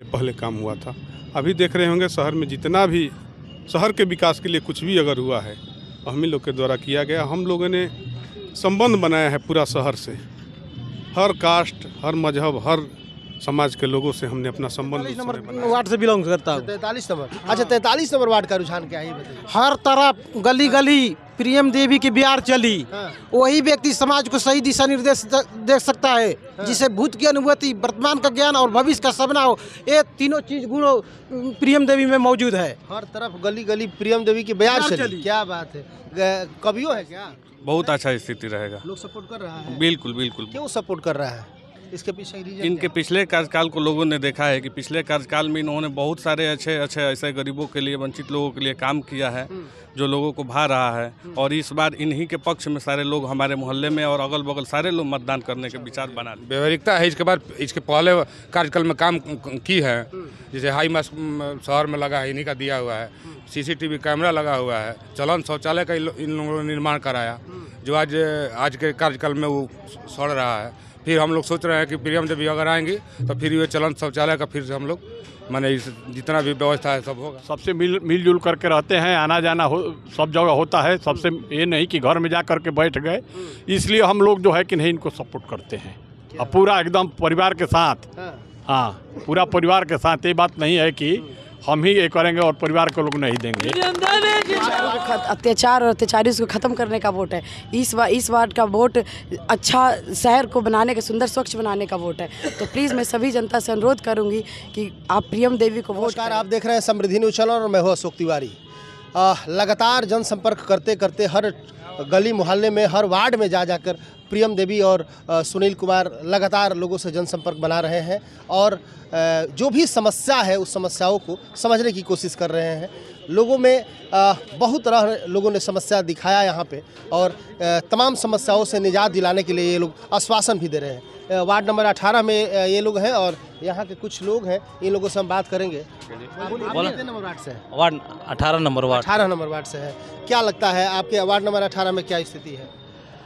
पहले काम हुआ था। अभी देख रहे होंगे शहर में जितना भी शहर के विकास के लिए कुछ भी अगर हुआ है हम ही लोग के द्वारा किया गया। हम लोगों ने संबंध बनाया है पूरा शहर से, हर कास्ट, हर मजहब, हर समाज के लोगों से हमने अपना संबंध। 43 नंबर वार्ड से बिलोंग करता हूँ। 43 नंबर। अच्छा, 43 नंबर वार्ड का रुझान क्या है ये बताइए। हर तरफ गली गली प्रियम देवी की बिहार चली। हाँ। वही व्यक्ति समाज को सही दिशा निर्देश दे सकता है। हाँ। जिसे भूत की अनुभूति, वर्तमान का ज्ञान और भविष्य का सपना हो, ये तीनों चीज गुण प्रियम देवी में मौजूद है। हर तरफ गली गली प्रियम देवी की बयार बयार चली। चली। क्या बात है, कवियों है क्या? बहुत अच्छा स्थिति रहेगा। लोग सपोर्ट कर रहा है? बिल्कुल बिल्कुल। क्यों सपोर्ट कर रहा है? इसके पीछे रीजन इनके क्या है? पिछले कार्यकाल को लोगों ने देखा है कि पिछले कार्यकाल में इन्होंने बहुत सारे अच्छे अच्छे ऐसे गरीबों के लिए, वंचित लोगों के लिए काम किया है जो लोगों को भा रहा है। और इस बार इन्हीं के पक्ष में सारे लोग हमारे मोहल्ले में और अगल बगल सारे लोग मतदान करने के विचार बना लिए। व्यवहारिकता है। इसके बाद इसके पहले कार्यकाल में काम की है, जैसे हाई मास्क शहर में लगा है, इन्हीं का दिया हुआ है। सीसीटीवी कैमरा लगा हुआ है। चलन शौचालय का इन लोगों ने निर्माण कराया जो आज के कार्यकाल में वो सड़ रहा है। फिर हम लोग सोच रहे हैं कि प्रियम देवी अगर आएंगी तो फिर ये चलन शौचालय का फिर से हम लोग माने जितना भी व्यवस्था है सब होगा। सबसे मिलजुल करके रहते हैं, आना जाना हो सब जगह होता है। सबसे ये नहीं कि घर में जा करके बैठ गए, इसलिए हम लोग जो है कि नहीं इनको सपोर्ट करते हैं। अब पूरा एकदम परिवार के साथ, हाँ पूरा परिवार के साथ। ये बात नहीं है कि हम ही ये करेंगे और परिवार के लोग नहीं देंगे। अत्याचार और अत्याचारी को ख़त्म करने का वोट है। इस वार्ड का वोट अच्छा शहर को बनाने का, सुंदर स्वच्छ बनाने का वोट है। तो प्लीज़ मैं सभी जनता से अनुरोध करूंगी कि आप प्रियम देवी को वोट नमस्कार, करें। आप देख रहे हैं समृद्धि न्यूज़ चैनल और मैं हूं अशोक तिवारी। लगातार जनसंपर्क करते करते हर गली मोहल्ले में, हर वार्ड में जा जाकर प्रियम देवी और सुनील कुमार लगातार लोगों से जनसंपर्क बना रहे हैं और जो भी समस्या है उस समस्याओं को समझने की कोशिश कर रहे हैं। लोगों में बहुत तरह लोगों ने समस्या दिखाया यहाँ पे और तमाम समस्याओं से निजात दिलाने के लिए ये लोग आश्वासन भी दे रहे हैं। वार्ड नंबर 18 में ये लोग हैं और यहाँ के कुछ लोग हैं, इन लोगों से हम बात करेंगे। कितने नंबर वार्ड से है? Ward 18 number ward. 18 number ward से है। क्या लगता है आपके वार्ड नंबर 18 में क्या स्थिति है?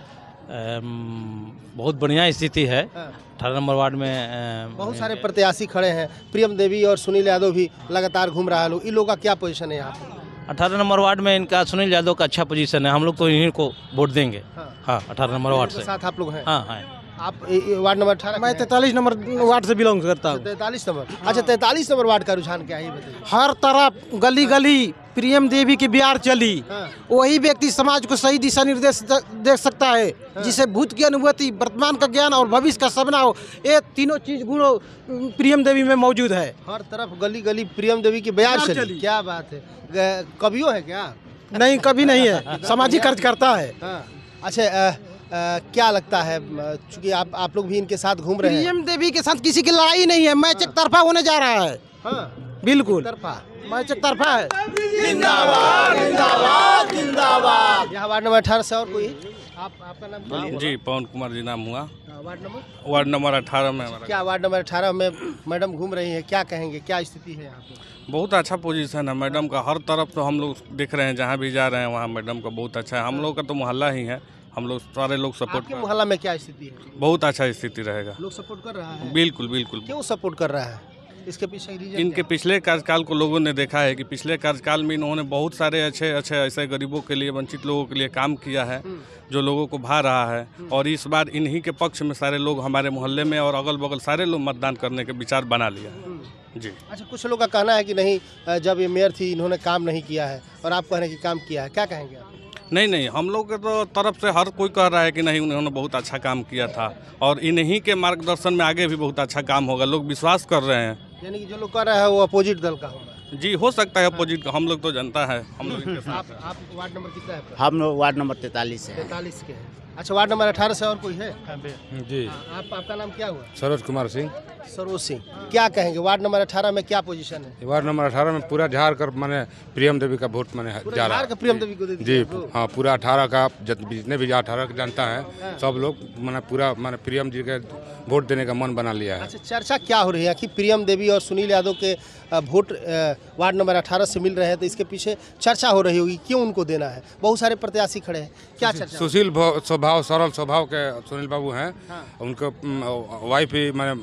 बहुत बढ़िया स्थिति है। 18 नंबर वार्ड में बहुत सारे प्रत्याशी खड़े हैं। प्रियम देवी और सुनील यादव भी लगातार घूम रहा है। लोग इन लोगों का क्या पोजीशन है यहाँ पे? 18 नंबर वार्ड में इनका सुनील यादव का अच्छा पोजीशन है। हम लोग तो इन्हीं को वोट देंगे। हाँ 18 नंबर वार्ड से साथ आप लोग हैं? हाँ हाँ। आप वार्ड नंबर 18? मैं 43 नंबर वार्ड से बिलोंग करता हूँ। 43 नंबर। अच्छा, 43 नंबर वार्ड का रुझान क्या है ये बताइए। हर तरफ गली गली प्रियम देवी की बिहार चली। वही व्यक्ति समाज को सही दिशा निर्देश दे सकता है। जिसे भूत की अनुभूति, वर्तमान का ज्ञान और भविष्य का सपना हो, ये तीनों चीज गुण प्रियम देवी में मौजूद है। हर तरफ गली गली प्रियम देवी की बयार चली। क्या बात है, कवियों है क्या? नहीं, कभी नहीं है, सामाजिक कार्य करता है। अच्छा, क्या लगता है, चूंकि आप लोग भी इनके साथ घूम रहे हैं? प्रियम देवी के साथ किसी की लड़ाई नहीं है। मैच एक तरफा होने जा रहा है। बिल्कुल मैच एक तरफा है। जिंदाबाद जिंदाबाद जिंदाबाद। यहाँ वार्ड नंबर 18 से और कोई? आपका नाम क्या है? जी पवन कुमार जी नाम हुआ। वार्ड नंबर 18 में हमारा। क्या वार्ड नंबर 18 में मैडम घूम रही है, क्या कहेंगे, क्या स्थिति है यहाँ पे? बहुत अच्छा पोजीशन है मैडम का। हर तरफ तो हम लोग देख रहे हैं, जहाँ भी जा रहे हैं वहाँ मैडम का बहुत अच्छा है। हम लोग का तो मोहल्ला ही है, हम लोग सारे लोग सपोर्ट आपके मोहल्ला में क्या स्थिति है? बहुत अच्छा स्थिति रहेगा। लोग सपोर्ट कर रहा है? बिल्कुल बिल्कुल। क्यों सपोर्ट कर रहा है? इसके पीछे रीजन इनके क्या है? पिछले कार्यकाल को लोगों ने देखा है कि पिछले कार्यकाल में इन्होंने बहुत सारे अच्छे अच्छे ऐसे गरीबों के लिए, वंचित लोगों के लिए काम किया है जो लोगों को भा रहा है। और इस बार इन्हीं के पक्ष में सारे लोग हमारे मोहल्ले में और अगल बगल सारे लोग मतदान करने के विचार बना लिया जी। अच्छा, कुछ लोगों का कहना है कि नहीं, जब ये मेयर थी इन्होंने काम नहीं किया है और आप कह रहे हैं कि काम किया है, क्या कहेंगे आप? नहीं, हम लोग के तो तरफ से हर कोई कह रहा है कि नहीं, उन्होंने बहुत अच्छा काम किया था और इन्हीं के मार्गदर्शन में आगे भी बहुत अच्छा काम होगा। लोग विश्वास कर रहे हैं। यानी कि जो लोग कह रहे हैं वो अपोजिट दल का होगा? जी हो सकता है अपोजिट का, हम लोग तो जनता है, हम लोग इनके साथ आप वार्ड नंबर कितना है? हम लोग वार्ड नंबर 43 है। 43 के हैं। अच्छा, वार्ड नंबर 18 से और कोई है? जी, आपका नाम क्या हुआ? सरोज कुमार सिंह। सरोज सिंह, क्या कहेंगे, वार्ड नंबर 18 में क्या पोजीशन है? वार्ड नंबर 18 में पूरा झाड़ कर माने प्रियम देवी का वोट माने जा रहा है। प्रियम देवी को दे जी दीजिए। हाँ, पूरा 18 का जितने भी 18 का जनता है सब लोग माने पूरा माने प्रियम जी के वोट देने का मन बना लिया है। अच्छा, चर्चा क्या हो रही है कि प्रियम देवी और सुनील यादव के वोट वार्ड नंबर 18 से मिल रहे हैं, तो इसके पीछे चर्चा हो रही होगी, क्यों उनको देना है? बहुत सारे प्रत्याशी खड़े हैं, क्या चर्चा? सुशील स्वभाव, सरल स्वभाव के सुनील बाबू हैं। उनको वाइफ भी माने बहुत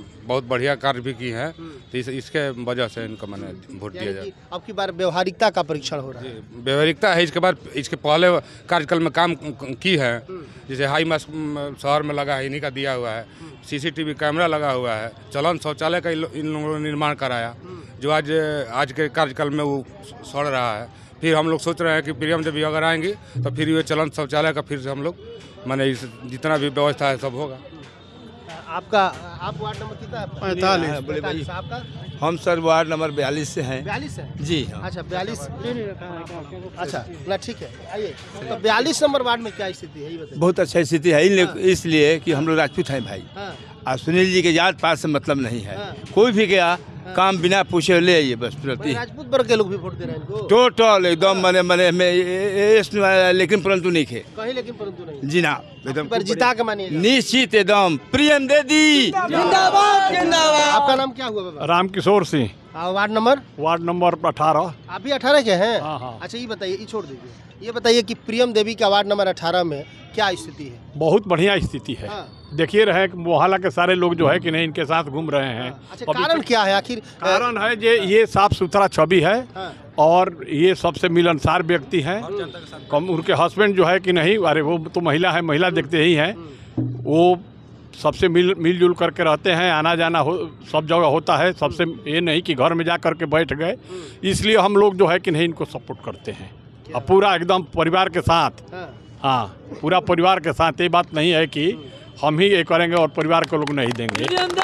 बढ़िया कार्य भी की हैं, तो इसके वजह से इनको मैंने वोट दिया जाए। अब की बार व्यवहारिकता का परीक्षण हो रहा है। व्यवहारिकता है, इसके बाद इसके पहले कार्यकाल में काम की है, जैसे हाई मास शहर में लगा है, इन्हीं का दिया हुआ है। CCTV कैमरा लगा हुआ है, चलन शौचालय का इन लोगों ने निर्माण कराया, जो आज के कार्यकाल में वो सड़ रहा है। फिर हम लोग सोच रहे हैं कि प्रियम देवी अगर आएंगी तो फिर ये चलन शौचालय का फिर से हम लोग माने जितना भी व्यवस्था है सब होगा। आप वार्ड नंबर कितना है? 45। आपका? हम सर वार्ड नंबर 42 से हैं। 42 है जी हाँ। अच्छा 42। अच्छा ना ठीक है, आइए। तो 42 नंबर वार्ड में क्या स्थिति है ये बताइए। बहुत अच्छा स्थिति है इसलिए कि हम लोग राजपूत हैं भाई। और सुनील जी के जात पात से मतलब नहीं है। कोई भी गया काम बिना पूछे ले आइए बस तुरंत ही। राजपूत वर्ग के लोग भी वोट दे रहे हैं इनको। टोटल एकदम मने लेकिन परंतु नहीं खे कहीं, लेकिन परंतु नहीं जी ना, एकदम पर जिता के मानिए निश्चित एकदम प्रियम देवी जिंदाबाद जिंदाबाद। आपका नाम क्या हुआ बाबा? Ramkishor Singh, ward number 18। आप भी 18 के हैं? हाँ। अच्छा ये बताइए, ये छोड़ दीजिए, ये बताइए कि प्रियम देवी का वार्ड नंबर 18 में क्या स्थिति है? बहुत बढ़िया स्थिति है। देखिए रहे मोहल्ला के सारे लोग जो है कि नहीं इनके साथ घूम रहे हैं। अच्छा कारण क्या है आखिर? कारण है ये साफ सुथरा छवि है और ये सबसे मिलनसार व्यक्ति हैं। उनके हस्बैंड जो है कि नहीं, अरे वो तो महिला है, महिला देखते ही हैं, वो सबसे मिलजुल करके रहते हैं, आना जाना सब जगह होता है। सबसे ये नहीं कि घर में जा करके बैठ गए, इसलिए हम लोग जो है कि नहीं इनको सपोर्ट करते हैं और पूरा एकदम परिवार के साथ। हाँ, पूरा परिवार के साथ। ये बात नहीं है कि हम ही ये करेंगे और परिवार के लोग नहीं देंगे।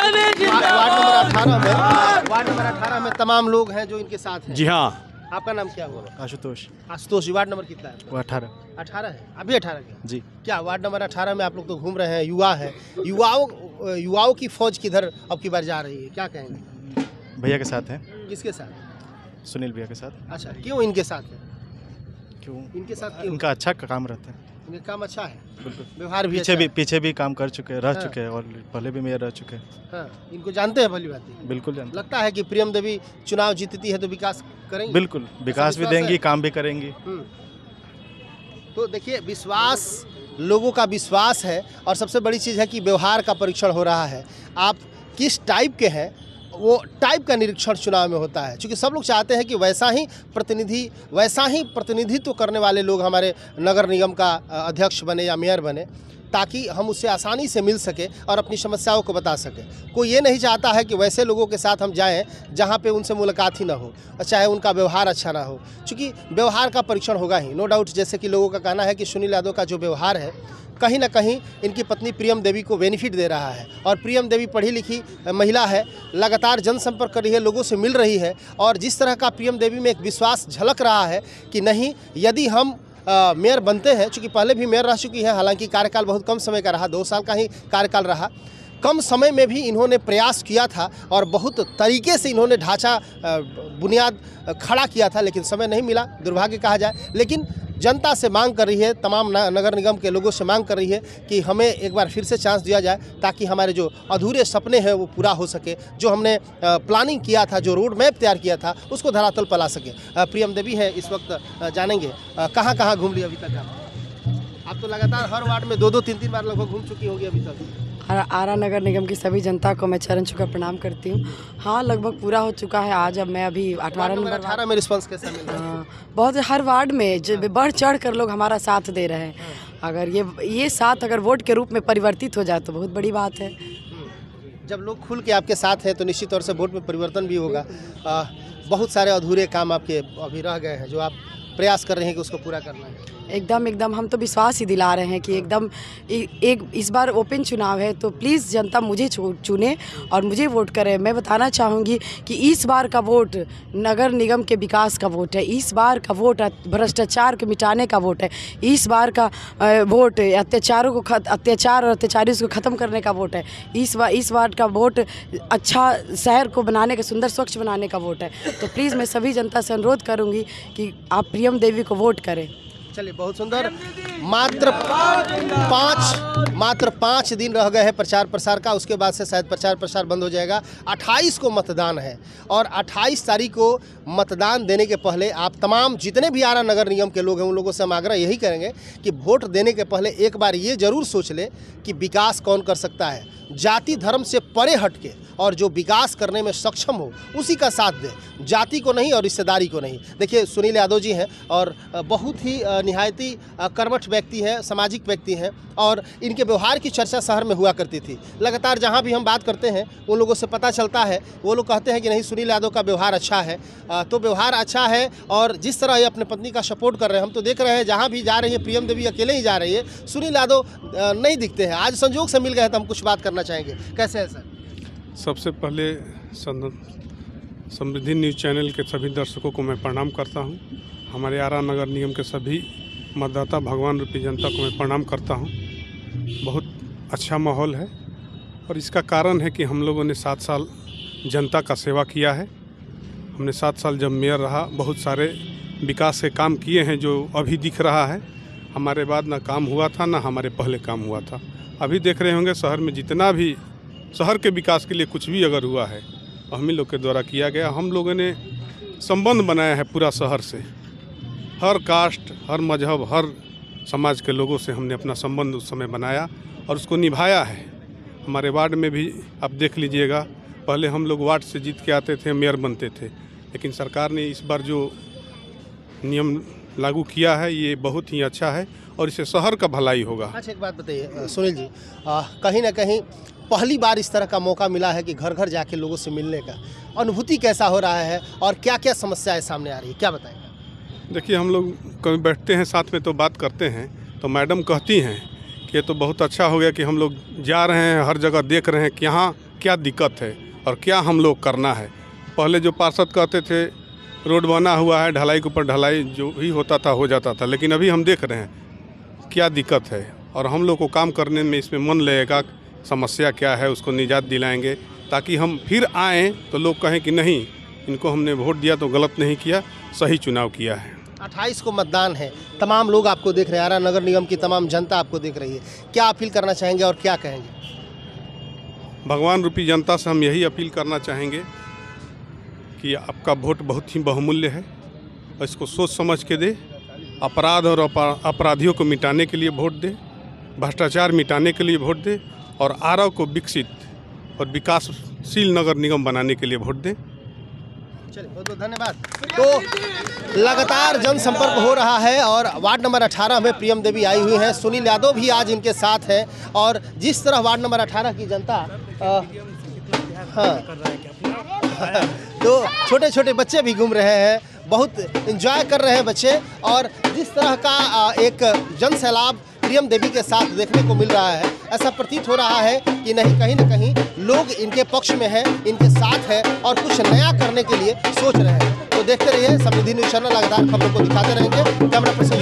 वार्ड नंबर 18 में तमाम लोग हैं जो इनके साथ हैं। जी हाँ। आपका नाम क्या हुआ? आशुतोष। आशुतोष, वार्ड नंबर कितना है? वो 18 है। अभी 18 के? जी। क्या वार्ड नंबर 18 में आप लोग तो घूम रहे हैं, युवा है, युवाओं की फौज किधर अब की बार जा रही है, क्या कहेंगे? भैया के साथ है। किसके साथ? सुनील भैया के साथ। अच्छा, क्यों इनके साथ है? क्यों इनके साथ? क्यों? इनका अच्छा काम रहता है। इनका काम अच्छा है, बिल्कुल। व्यवहार भी अच्छा है। पीछे भी काम कर चुके हैं, रह चुके हैं और पहले भी मेयर रह चुके हैं। हाँ, इनको जानते हैं भली बात? बिल्कुल जानते। लगता है कि प्रियम देवी चुनाव जीतती है तो विकास करेंगे? बिल्कुल, विकास भी देंगी, काम भी करेंगी। तो देखिए, विश्वास, लोगों का विश्वास है और सबसे बड़ी चीज़ है कि व्यवहार का परीक्षण हो रहा है। आप किस टाइप के हैं वो टाइप का निरीक्षण चुनाव में होता है, क्योंकि सब लोग चाहते हैं कि वैसा ही प्रतिनिधित्व करने वाले लोग हमारे नगर निगम का अध्यक्ष बने या मेयर बने, ताकि हम उससे आसानी से मिल सके और अपनी समस्याओं को बता सकें। कोई ये नहीं चाहता है कि वैसे लोगों के साथ हम जाएं जहां पे उनसे मुलाकात ही ना हो, चाहे उनका व्यवहार अच्छा ना हो, क्योंकि व्यवहार का परीक्षण होगा ही, नो डाउट। जैसे कि लोगों का कहना है कि सुनील यादव का जो व्यवहार है कहीं ना कहीं इनकी पत्नी प्रियम देवी को बेनिफिट दे रहा है, और प्रियम देवी पढ़ी लिखी महिला है, लगातार जनसंपर्क कर रही है, लोगों से मिल रही है, और जिस तरह का प्रियम देवी में एक विश्वास झलक रहा है कि नहीं, यदि हम मेयर बनते हैं, चूँकि पहले भी मेयर रह चुकी है, हालांकि कार्यकाल बहुत कम समय का रहा, 2 साल का ही कार्यकाल रहा, कम समय में भी इन्होंने प्रयास किया था और बहुत तरीके से इन्होंने ढांचा बुनियाद खड़ा किया था, लेकिन समय नहीं मिला, दुर्भाग्य कहा जाए। लेकिन जनता से मांग कर रही है, तमाम नगर निगम के लोगों से मांग कर रही है कि हमें एक बार फिर से चांस दिया जाए, ताकि हमारे जो अधूरे सपने हैं वो पूरा हो सके, जो हमने प्लानिंग किया था, जो रोड मैप तैयार किया था, उसको धरातल पर ला सके। प्रियम देवी है इस वक्त, जानेंगे कहाँ कहाँ घूम ली अभी तक आप तो लगातार हर वार्ड में 2-2, 3-3 बार लगभग घूम चुकी होगी अभी तक। आरा नगर निगम की सभी जनता को मैं चरण छूकर प्रणाम करती हूँ। हाँ, लगभग पूरा हो चुका है आज। अब मैं अभी 18 में रिस्पांस कैसा मिल रहा है? बहुत, हर वार्ड में बढ़ चढ़ कर लोग हमारा साथ दे रहे हैं। अगर ये साथ अगर वोट के रूप में परिवर्तित हो जाए तो बहुत बड़ी बात है। जब लोग खुल के आपके साथ हैं तो निश्चित तौर से वोट में परिवर्तन भी होगा। बहुत सारे अधूरे काम आपके अभी रह गए हैं जो आप प्रयास कर रहे हैं कि उसको पूरा करना है। एकदम हम तो विश्वास ही दिला रहे हैं कि एकदम एक इस बार ओपन चुनाव है, तो प्लीज़ जनता मुझे चुने और मुझे वोट करे। मैं बताना चाहूँगी कि इस बार का वोट नगर निगम के विकास का वोट है, इस बार का वोट भ्रष्टाचार के मिटाने का वोट है, इस बार का वोट अत्याचार और अत्याचारी को ख़त्म करने का वोट है, इस बार का वोट अच्छा शहर को बनाने का, सुंदर स्वच्छ बनाने का वोट है। तो प्लीज़ मैं सभी जनता से अनुरोध करूँगी कि आप प्रियम देवी को वोट करें। चलिए, बहुत सुंदर। मात्र 5 दिन रह गए हैं प्रचार प्रसार का, उसके बाद से शायद प्रचार प्रसार बंद हो जाएगा। 28 को मतदान है और 28 तारीख को मतदान देने के पहले आप तमाम जितने भी आरा नगर निगम के लोग हैं उन लोगों से हम आग्रह यही करेंगे कि वोट देने के पहले एक बार ये जरूर सोच ले कि विकास कौन कर सकता है। जाति धर्म से परे हटके और जो विकास करने में सक्षम हो उसी का साथ दे, जाति को नहीं और रिश्तेदारी को नहीं। देखिए सुनील यादव जी हैं और बहुत ही निहायती कर्मठ व्यक्ति हैं, सामाजिक व्यक्ति हैं और इनके व्यवहार की चर्चा शहर में हुआ करती थी। लगातार जहां भी हम बात करते हैं उन लोगों से पता चलता है, वो लोग कहते हैं कि नहीं सुनील यादव का व्यवहार अच्छा है। तो व्यवहार अच्छा है और जिस तरह ये अपने पत्नी का सपोर्ट कर रहे हैं, हम तो देख रहे हैं जहाँ भी जा रही है प्रियम देवी अकेले ही जा रही है, सुनील यादव नहीं दिखते हैं। आज संजोग से मिल गए तो हम कुछ बात करना चाहेंगे, कैसे है सर? सबसे पहले समृद्धि न्यूज़ चैनल के सभी दर्शकों को मैं प्रणाम करता हूं। हमारे आरा नगर निगम के सभी मतदाता भगवान रूपी जनता को मैं प्रणाम करता हूं। बहुत अच्छा माहौल है और इसका कारण है कि हम लोगों ने 7 साल जनता का सेवा किया है। हमने 7 साल जब मेयर रहा, बहुत सारे विकास के काम किए हैं जो अभी दिख रहा है। हमारे बाद ना काम हुआ था ना हमारे पहले काम हुआ था। अभी देख रहे होंगे शहर में जितना भी शहर के विकास के लिए कुछ भी अगर हुआ है हम ही लोग के द्वारा किया गया। हम लोगों ने संबंध बनाया है पूरा शहर से, हर कास्ट, हर मजहब, हर समाज के लोगों से हमने अपना संबंध उस समय बनाया और उसको निभाया है। हमारे वार्ड में भी आप देख लीजिएगा, पहले हम लोग वार्ड से जीत के आते थे, मेयर बनते थे, लेकिन सरकार ने इस बार जो नियम लागू किया है ये बहुत ही अच्छा है और इससे शहर का भलाई होगा। अच्छा एक बात बताइए सुनील जी, कहीं ना कहीं पहली बार इस तरह का मौका मिला है कि घर घर जाके लोगों से मिलने का, अनुभूति कैसा हो रहा है और क्या क्या समस्याएं सामने आ रही है, क्या बताएंगे? देखिए हम लोग कभी बैठते हैं साथ में तो बात करते हैं तो मैडम कहती हैं कि ये तो बहुत अच्छा हो गया कि हम लोग जा रहे हैं, हर जगह देख रहे हैं कि यहाँ क्या दिक्कत है और क्या हम लोग करना है। पहले जो पार्षद कहते थे रोड बना हुआ है, ढलाई के ऊपर ढलाई जो भी होता था हो जाता था, लेकिन अभी हम देख रहे हैं क्या दिक्कत है और हम लोग को काम करने में इसमें मन लगेगा। समस्या क्या है उसको निजात दिलाएंगे ताकि हम फिर आएँ तो लोग कहें कि नहीं इनको हमने वोट दिया तो गलत नहीं किया, सही चुनाव किया है। 28 को मतदान है, तमाम लोग आपको देख रहे हैं, आरा नगर निगम की तमाम जनता आपको देख रही है, क्या अपील करना चाहेंगे और क्या कहेंगे? भगवान रूपी जनता से हम यही अपील करना चाहेंगे कि आपका वोट बहुत ही बहुमूल्य है और इसको सोच समझ के दे। अपराध और अपराधियों को मिटाने के लिए वोट दे, भ्रष्टाचार मिटाने के लिए वोट दे और आरा को विकसित और विकासशील नगर निगम बनाने के लिए वोट दे। चलिए बहुत बहुत धन्यवाद। तो लगातार जनसंपर्क हो रहा है और वार्ड नंबर 18 में प्रियम देवी आई हुई हैं, सुनील यादव भी आज इनके साथ हैं और जिस तरह वार्ड नंबर 18 की जनता तो छोटे छोटे बच्चे भी घूम रहे हैं, बहुत एंजॉय कर रहे हैं बच्चे और जिस तरह का एक जन सैलाब प्रियम देवी के साथ देखने को मिल रहा है, ऐसा प्रतीत हो रहा है कि नहीं कहीं न कहीं लोग इनके पक्ष में हैं, इनके साथ हैं और कुछ नया करने के लिए सोच रहे हैं। तो देखते रहिए समृद्धि न्यूज़ चैनल, लगातार खबरों को दिखाते रहेंगे। Camera person